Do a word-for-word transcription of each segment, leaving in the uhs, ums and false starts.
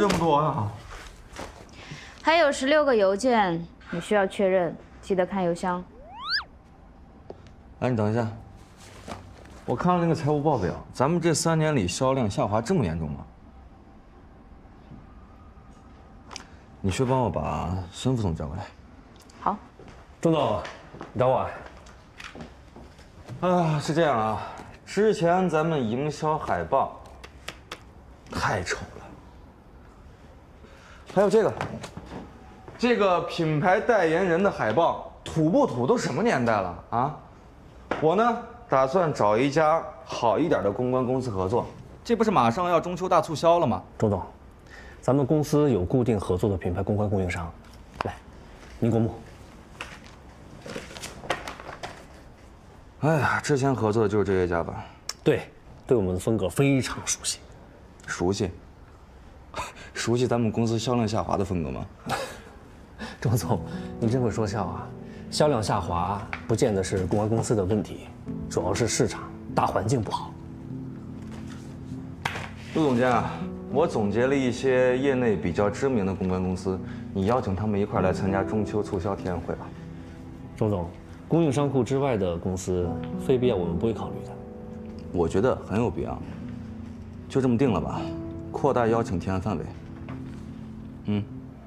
这么多啊？ 还有十六个邮件，你需要确认，记得看邮箱。 哎，你等一下，我看了那个财务报表，咱们这三年里销量下滑这么严重吗？你去帮我把孙副总叫过来。 好， 钟总，你找我。 啊，是这样啊，之前咱们营销海报太丑了，还有这个，这个品牌代言人的海报土不土？都什么年代了啊？我呢，打算找一家好一点的公关公司合作，这不是马上要中秋大促销了吗？ 钟总，咱们公司有固定合作的品牌公关供应商，来，民国木。 哎呀，之前合作的就是这一家吧？ 对，对我们的风格非常熟悉。 熟悉？熟悉咱们公司销量下滑的风格吗？ 钟总，你真会说笑啊！销量下滑不见得是公关公司的问题，主要是市场大环境不好。 陆总监啊，我总结了一些业内比较知名的公关公司，你邀请他们一块来参加中秋促销体验会吧。 钟总，供应商库之外的公司，非必要我们不会考虑的。 我觉得很有必要，就这么定了吧，扩大邀请提案范围。嗯。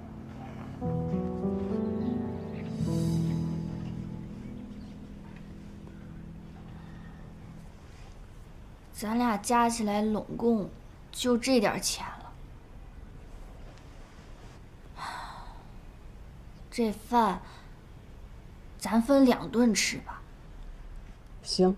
咱俩加起来拢共就这点钱了，这饭咱分两顿吃吧。 行。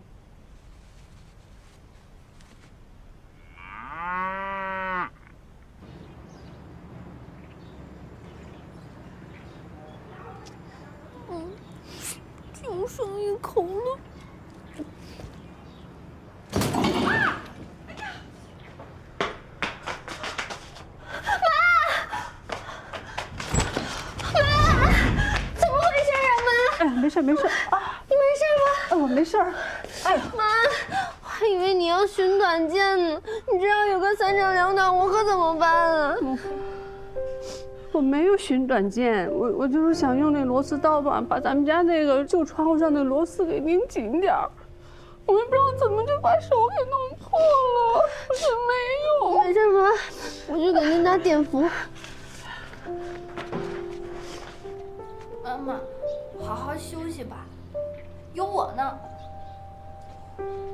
嗯，就剩一口了。 没事没事啊， 你没事吗？ 我没事儿。哎， 妈，我还以为你要寻短见呢。你这样有个三长两短，我可怎么办啊？ 我我没有寻短见，我我就是想用那螺丝刀把把咱们家那个旧窗户上的螺丝给拧紧点儿。我也不知道怎么就把手给弄破了，我是没有。 没事吗？我去给您打碘伏。妈妈。好好休息吧，有我呢。